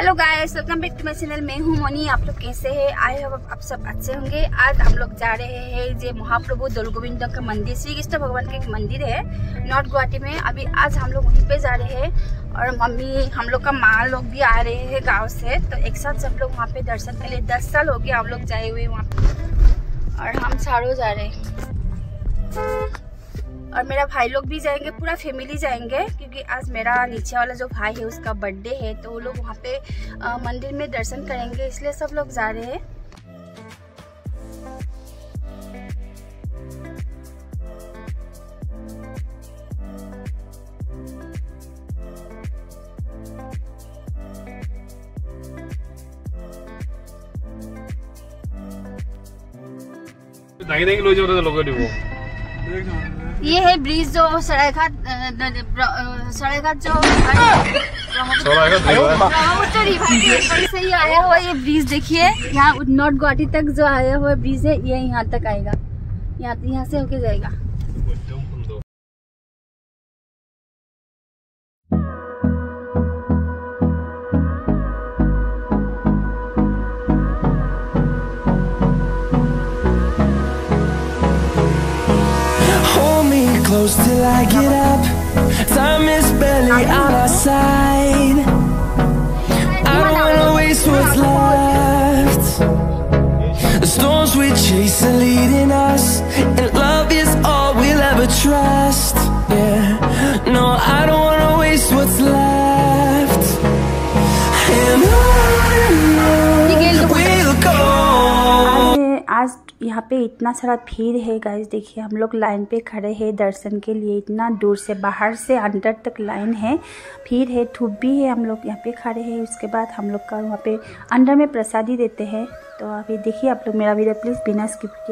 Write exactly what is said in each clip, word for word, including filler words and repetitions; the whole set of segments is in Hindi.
Hello guys, welcome back to my channel. मैं हूं मोनी। आप लोग कैसे हैं? आई होप आप सब अच्छे होंगे। आज हम लोग जा रहे हैं जे महाप्रभु दौल गोविंद का मंदिर, श्री कृष्ण भगवान का एक मंदिर है नॉर्थ गुवाहाटी में। अभी आज हम लोग वहीं पे जा रहे हैं और मम्मी हम लोग का माँ लोग भी आ रहे हैं गाँव से, तो एक साथ सब लोग वहाँ पे दर्शन के लिए। दस साल हो गया हम लोग जाए हुए वहाँ पे और हम चारों जा रहे हैं और मेरा भाई लोग भी जाएंगे, पूरा फैमिली जाएंगे क्योंकि आज मेरा नीचे वाला जो भाई है उसका बर्थडे है, तो वो लोग वहाँ पे आ, मंदिर में दर्शन करेंगे, इसलिए सब लोग जा रहे हैं। दाहिने की लोग जो लोगों ने वो ये है ब्रिज जो सरायघाट सरायघाट जो ब्रह्मपुत्र रिवर से ही आया हुआ ये ब्रिज देखिए। यहाँ नॉर्थ गुवाहाटी तक जो आया हुआ ब्रिज है ये यहाँ तक आएगा, यहाँ यहाँ से होके जाएगा। Close till I get up, time is barely on our side. I don't wanna waste what's left. The storms we chase are leading us, and love is all we'll ever trust. Yeah, no, I don't wanna waste what's left. And on we'll go. आज यहाँ पे इतना सारा भीड़ है गाइस, देखिए हम लोग लाइन पे खड़े हैं दर्शन के लिए। इतना दूर से बाहर से अंदर तक लाइन है, भीड़ है, धूप भी है। हम लोग यहाँ पे खड़े हैं, उसके बाद हम लोग का वहाँ पे अंदर में प्रसादी देते हैं। तो अभी देखिए आप लोग मेरा वीडियो प्लीज़ बिना स्किप किए।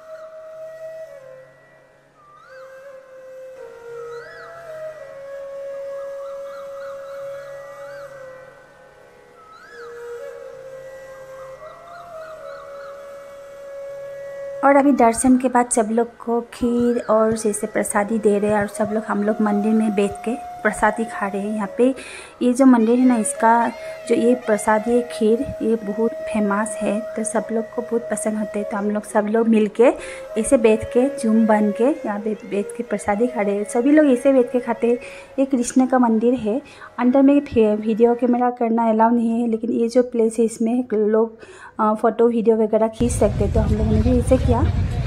और अभी दर्शन के बाद सब लोग को खीर और जैसे प्रसादी दे रहे हैं और सब लोग हम लोग मंदिर में बैठ के प्रसादी खा रहे हैं। यहाँ पे ये जो मंदिर है ना, इसका जो ये प्रसादी है खीर, ये बहुत फेमस है, तो सब लोग को बहुत पसंद होते हैं। तो हम लोग सब लोग मिल के ऐसे बैठ के झूम बन के यहाँ पे बैठ के प्रसादी खा रहे हैं। सभी लोग ऐसे बैठ के खाते हैं। ये कृष्ण का मंदिर है, अंदर में वीडियो कैमरा करना अलाउ नहीं है, लेकिन ये जो प्लेस है इसमें लोग फ़ोटो वीडियो वगैरह खींच सकते हैं, तो हम लोगों ने भी ऐसे किया।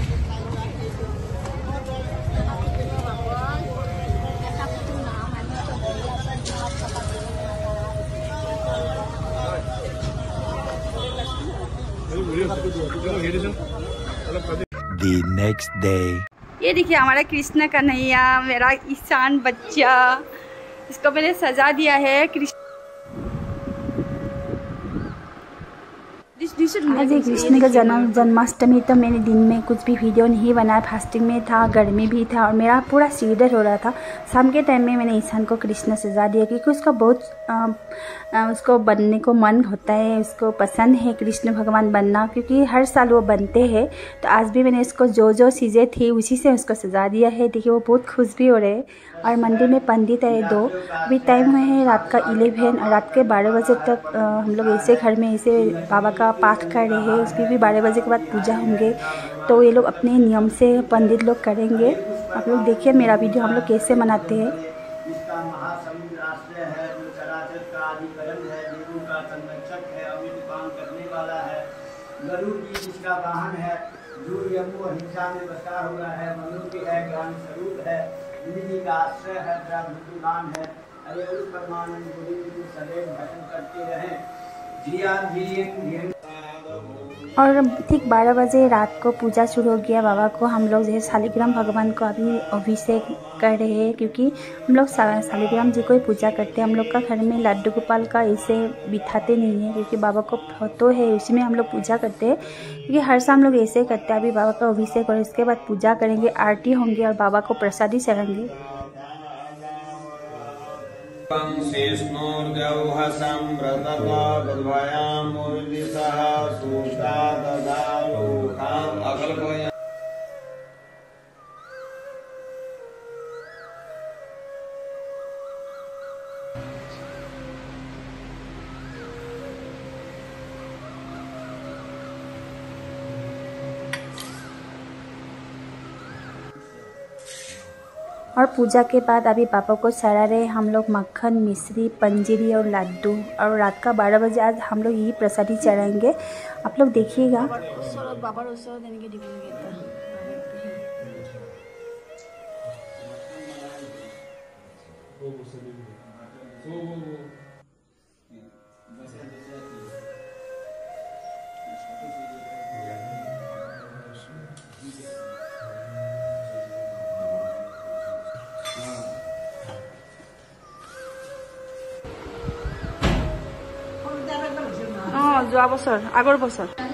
The next day. ये देखिए हमारा कृष्ण कन्हैया, मेरा ईशान बच्चा, इसको मैंने सजा दिया है। कृष्ण आज कृष्ण का जन्म जन्माष्टमी, तो मैंने दिन में कुछ भी वीडियो नहीं बनाया, फास्टिंग में था, गर्मी भी था और मेरा पूरा सिर दर्द हो रहा था। शाम के टाइम में मैंने ईशान को कृष्ण सजा दिया क्योंकि उसका बहुत आ, आ, उसको बनने को मन होता है, उसको पसंद है कृष्ण भगवान बनना, क्योंकि हर साल वो बनते हैं। तो आज भी मैंने इसको जो जो चीज़ें थी उसी से उसको सजा दिया है। देखिए वो बहुत खुश भी हो रहे हैं। और मंदिर में पंडित है दो, अभी टाइम हुए हैं रात का इलेवन और रात के बारह बजे तक आ, हम लोग ऐसे घर में ऐसे बाबा का पाठ कर रहे हैं। उसकी भी बारह बजे के बाद पूजा होंगे, तो ये लोग अपने नियम से पंडित लोग करेंगे। आप लोग देखिए मेरा वीडियो हम लोग कैसे मनाते हैं। गरुड़ जी जिसका वाहन है, दूर यमु अहिंसा में बसा हुआ है, मनुष्य है, ज्ञान स्वरूप है, निधि का आश्रय है, बुद्धिमान है, अरे उस परमानंद गोविंद को सदैव भजन करते रहें। जिया जी और ठीक बारह बजे रात को पूजा शुरू हो गया बाबा को। हम लोग जैसे शालिग्राम भगवान को अभी अभिषेक कर रहे हैं, क्योंकि हम लोग शालिग्राम जी को ही पूजा करते हैं। हम लोग का घर में लड्डू गोपाल का ऐसे बिठाते नहीं है, क्योंकि बाबा को फोटो है उसी में हम लोग पूजा करते हैं, क्योंकि हर साल हम लोग ऐसे ही करते हैं। अभी बाबा का अभिषेक और इसके बाद पूजा करेंगे, आरती होंगी और बाबा को प्रसादी चढ़ाएंगे। और पूजा के बाद अभी पापा को चढ़ा रहे हम लोग मक्खन, मिश्री, पंजीरी और लड्डू। और रात का बारह बजे आज हम लोग यही प्रसादी चढ़ाएंगे, आप लोग देखिएगा। যোৱা বছৰ আগৰ বছৰ